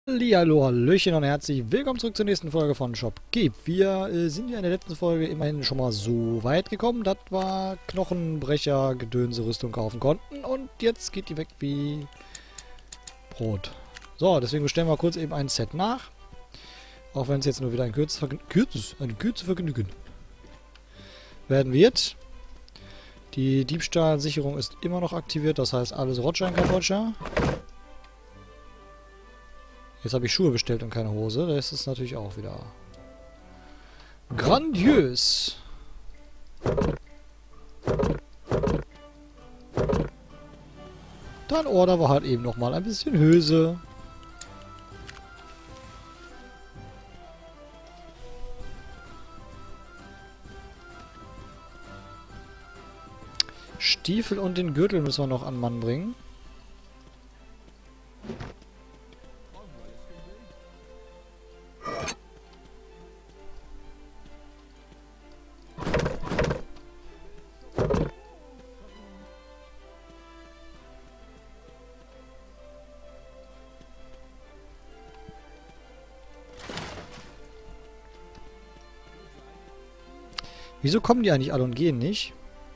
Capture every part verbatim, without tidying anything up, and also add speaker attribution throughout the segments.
Speaker 1: Hallihallo, Hallöchen und herzlich willkommen zurück zur nächsten Folge von Shopkeep. Wir äh, sind ja in der letzten Folge immerhin schon mal so weit gekommen, dass wir Knochenbrecher, Gedönse, Rüstung kaufen konnten und jetzt geht die weg wie Brot. So, deswegen bestellen wir kurz eben ein Set nach, auch wenn es jetzt nur wieder ein kurzes Vergnügen, kurzes, ein kurzes Vergnügen werden wird. Die Diebstahlsicherung ist immer noch aktiviert, das heißt alles Roger in Kambodscha. Jetzt habe ich Schuhe bestellt und keine Hose. Das ist natürlich auch wieder grandios. Dann ordern wir halt eben nochmal ein bisschen Hose. Stiefel und den Gürtel müssen wir noch an Mann bringen. Wieso kommen die eigentlich alle und gehen nicht?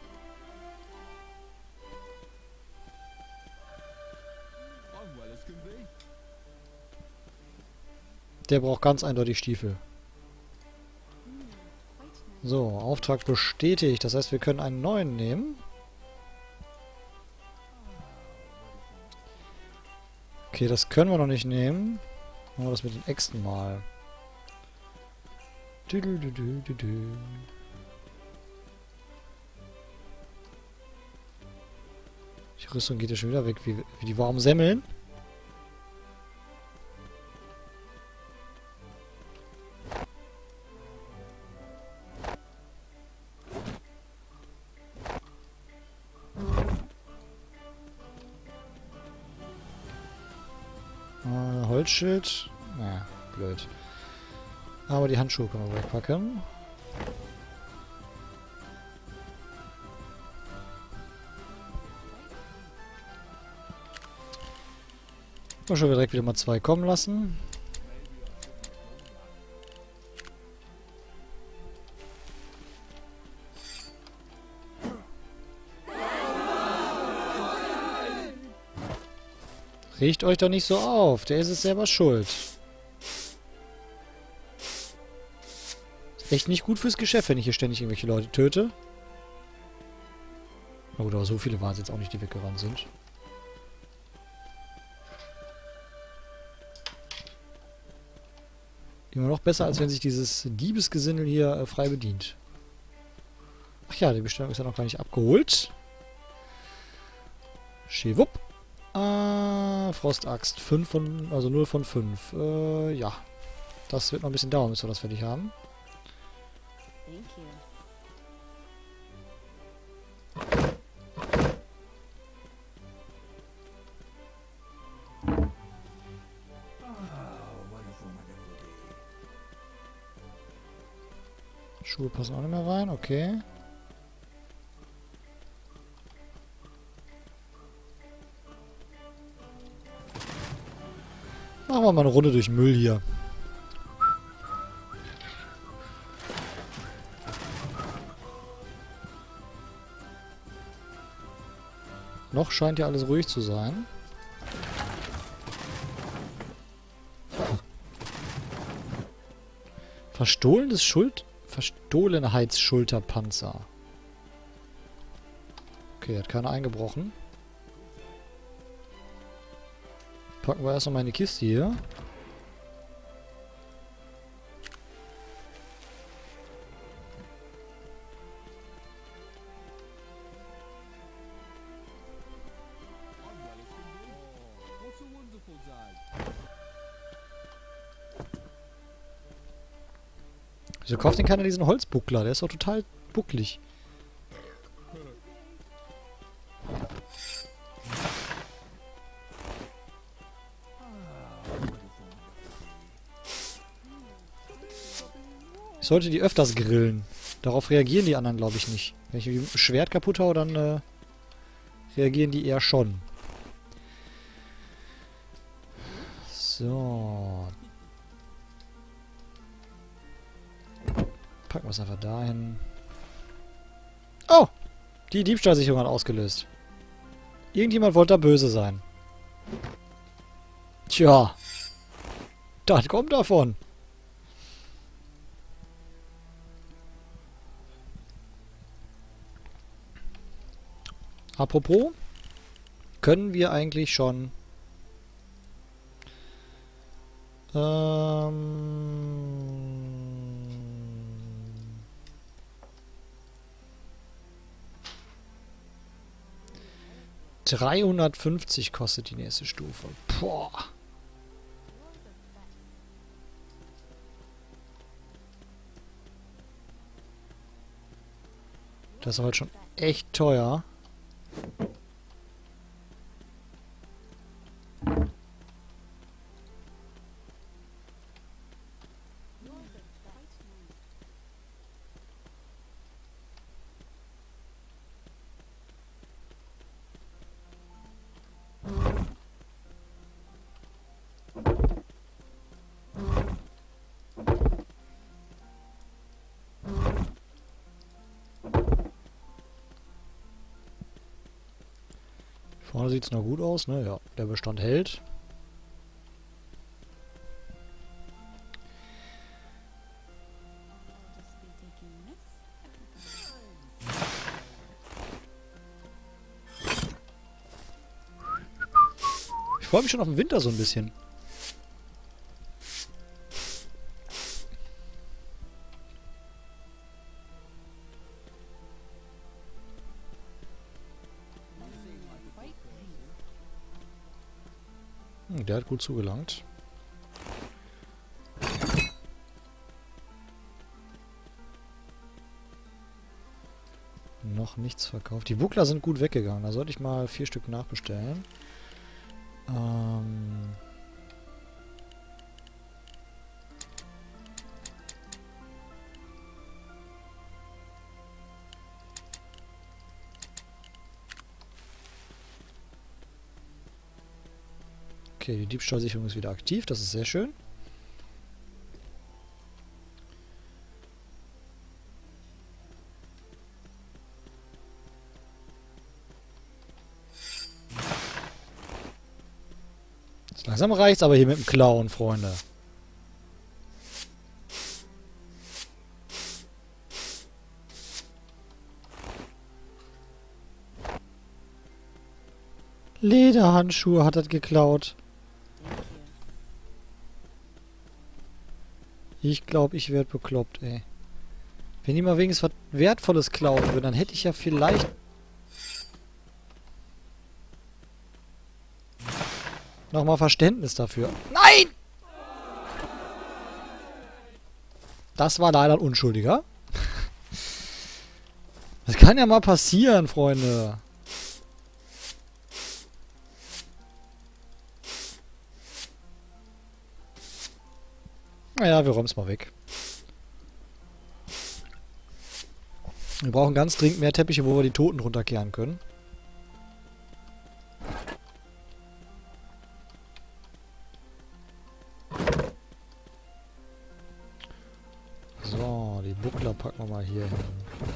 Speaker 1: Der braucht ganz eindeutig Stiefel. So, Auftrag bestätigt. Das heißt, wir können einen neuen nehmen. Okay, das können wir noch nicht nehmen. Machen wir das mit den Äxten mal. Du, du, du, du, du, du. Die Rüstung geht ja schon wieder weg, wie, wie die warmen Semmeln. Äh, Holzschild. Naja, blöd. Aber die Handschuhe können wir wegpacken. Mal schon direkt wieder mal zwei kommen lassen. Regt euch doch nicht so auf. Der ist es selber schuld. Ist echt nicht gut fürs Geschäft, wenn ich hier ständig irgendwelche Leute töte. Na gut, aber so viele waren es jetzt auch nicht, die weggerannt sind. Immer noch besser, als wenn sich dieses Diebesgesindel hier äh, frei bedient. Ach ja, die Bestellung ist ja noch gar nicht abgeholt. Schiwupp. Äh, Frostaxt. fünf von, also null von fünf. Äh, ja. Das wird noch ein bisschen dauern, bis wir das fertig haben. Schuhe passen auch nicht mehr rein, okay. Machen wir mal eine Runde durch Müll hier. Noch scheint ja alles ruhig zu sein. Verstohlenes Schuld... Verstohlene Heizschulterpanzer. Okay, hat keiner eingebrochen. Packen wir erst noch mal in die Kiste hier. Wieso kauft denn keiner diesen Holzbuckler? Der ist doch total bucklig. Ich sollte die öfters grillen. Darauf reagieren die anderen, glaube ich, nicht. Wenn ich ein Schwert kaputt haue, dann äh, reagieren die eher schon. So. Packen wir es einfach dahin. Oh! Die Diebstahlsicherung hat ausgelöst. Irgendjemand wollte da böse sein. Tja. Das kommt davon. Apropos, können wir eigentlich schon ähm, dreihundertfünfzig kostet die nächste Stufe. Boah. Das ist halt schon echt teuer. Vorne sieht es noch gut aus, ne? Ja, der Bestand hält. Ich freue mich schon auf den Winter so ein bisschen. Hm, der hat gut zugelangt. Noch nichts verkauft. Die Buckler sind gut weggegangen. Da sollte ich mal vier Stück nachbestellen. Ähm... Okay, die Diebstahlsicherung ist wieder aktiv. Das ist sehr schön. Langsam reicht's aber hier mit dem Klauen, Freunde. Lederhandschuhe hat das geklaut. Ich glaube, ich werde bekloppt, ey. Wenn die mal wenigstens was Wertvolles klauen würden, dann hätte ich ja vielleicht... nochmal Verständnis dafür. Nein! Das war leider ein Unschuldiger. Das kann ja mal passieren, Freunde. Naja, wir räumen es mal weg. Wir brauchen ganz dringend mehr Teppiche, wo wir die Toten runterkehren können. So, die Buckler packen wir mal hier hin.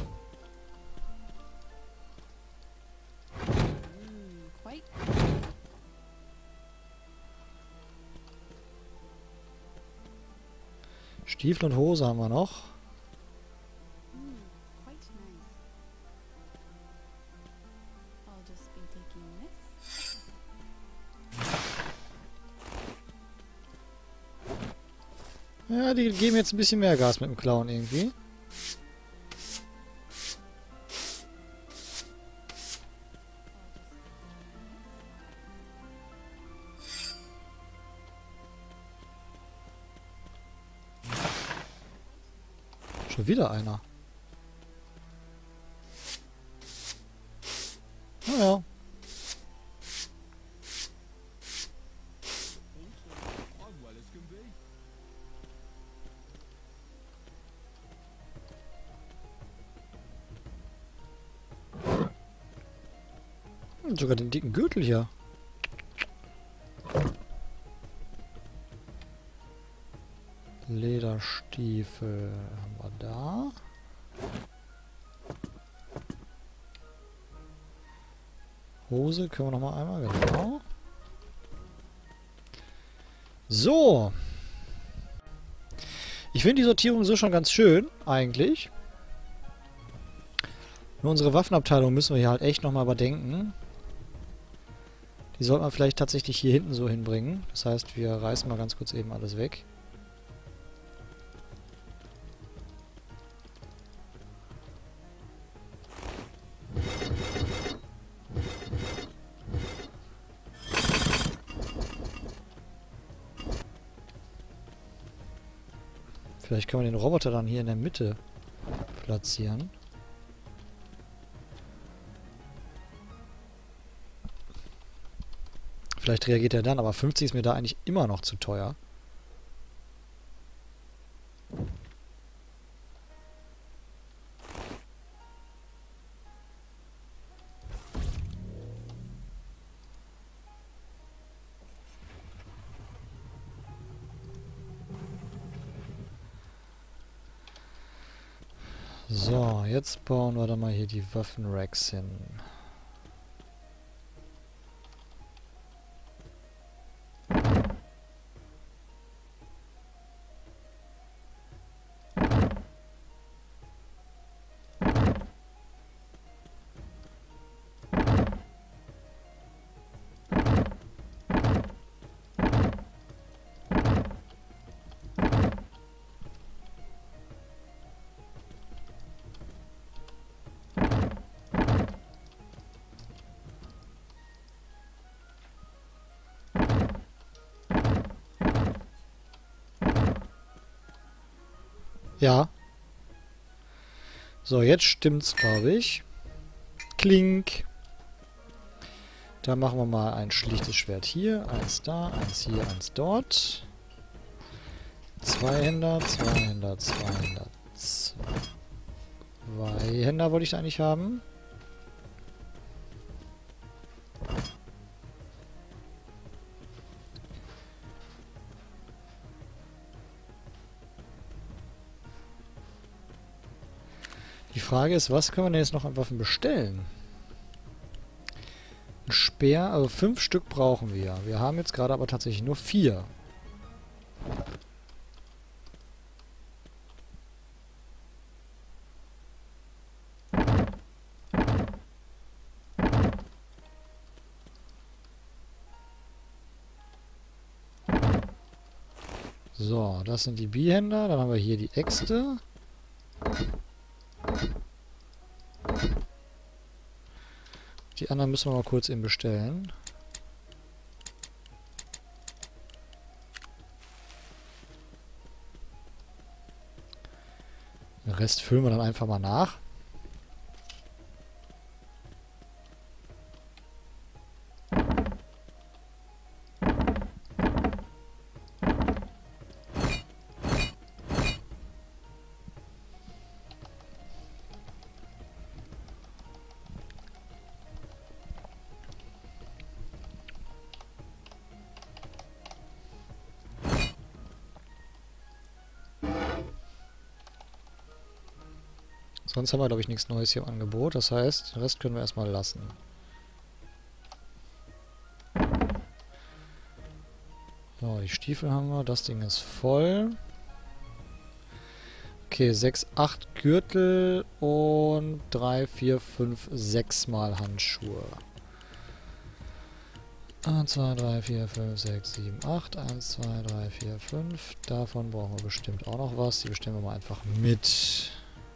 Speaker 1: Stiefel und Hose haben wir noch. Ja, die geben jetzt ein bisschen mehr Gas mit dem Klauen irgendwie. Schon wieder einer. Naja. Sogar den dicken Gürtel hier. Lederstiefel haben wir da. Hose können wir noch mal einmal, genau. So. Ich finde die Sortierung so schon ganz schön, eigentlich. Nur unsere Waffenabteilung müssen wir hier halt echt nochmal überdenken. Die sollte man vielleicht tatsächlich hier hinten so hinbringen. Das heißt, wir reißen mal ganz kurz eben alles weg. Vielleicht können wir den Roboter dann hier in der Mitte platzieren. Vielleicht reagiert er dann, aber fünfzig ist mir da eigentlich immer noch zu teuer. So, jetzt bauen wir dann mal hier die Waffenracks hin. Ja. So, jetzt stimmt's, glaube ich. Klink. Da machen wir mal ein schlichtes Schwert hier. Eins da, eins hier, eins dort. Zwei Händer, zwei Händer, zwei Händer. Zwei Händer wollte ich eigentlich haben. Die Frage ist, was können wir denn jetzt noch an Waffen bestellen? Ein Speer, also fünf Stück brauchen wir. Wir haben jetzt gerade aber tatsächlich nur vier. So, das sind die Bihänder. Dann haben wir hier die Äxte. Die anderen müssen wir mal kurz eben bestellen. Den Rest füllen wir dann einfach mal nach. Sonst haben wir, glaube ich, nichts Neues hier im Angebot. Das heißt, den Rest können wir erstmal lassen. So, die Stiefel haben wir. Das Ding ist voll. Okay, sechs, acht Gürtel und drei, vier, fünf, sechs Mal Handschuhe. eins, zwei, drei, vier, fünf, sechs, sieben, acht. eins, zwei, drei, vier, fünf. Davon brauchen wir bestimmt auch noch was. Die bestellen wir mal einfach mit.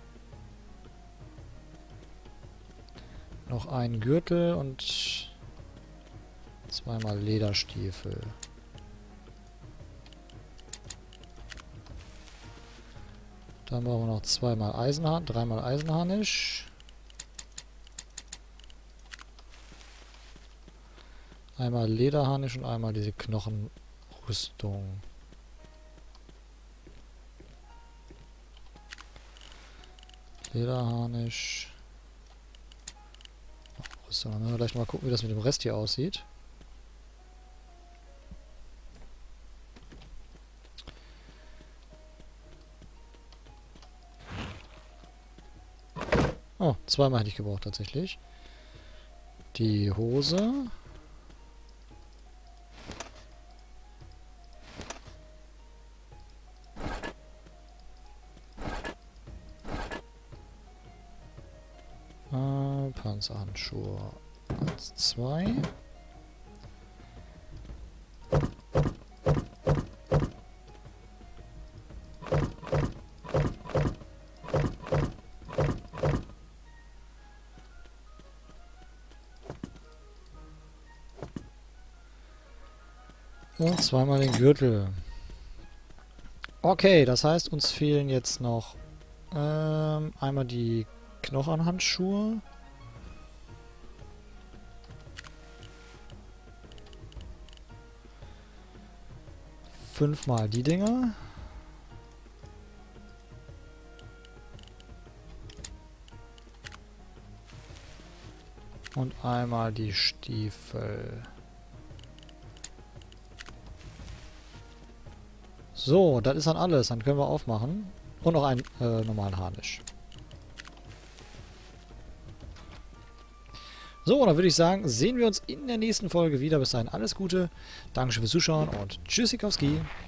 Speaker 1: Noch ein Gürtel und zweimal Lederstiefel. Dann brauchen wir noch zweimal Eisenhahn, dreimal Eisenharnisch. Einmal Lederharnisch und einmal diese Knochenrüstung. Lederharnisch. So, dann müssen wir gleich mal gucken, wie das mit dem Rest hier aussieht. Oh, zweimal hätte ich gebraucht tatsächlich. Die Hose. Äh, Panzerhandschuhe. Eins, zwei. Und zweimal den Gürtel. Okay, das heißt, uns fehlen jetzt noch ähm, einmal die Knochenhandschuhe. Fünfmal die Dinger. Und einmal die Stiefel. So, das ist dann alles. Dann können wir aufmachen. Und noch einen äh, normalen Harnisch. So, dann würde ich sagen, sehen wir uns in der nächsten Folge wieder. Bis dahin alles Gute. Dankeschön fürs Zuschauen und Tschüssikowski.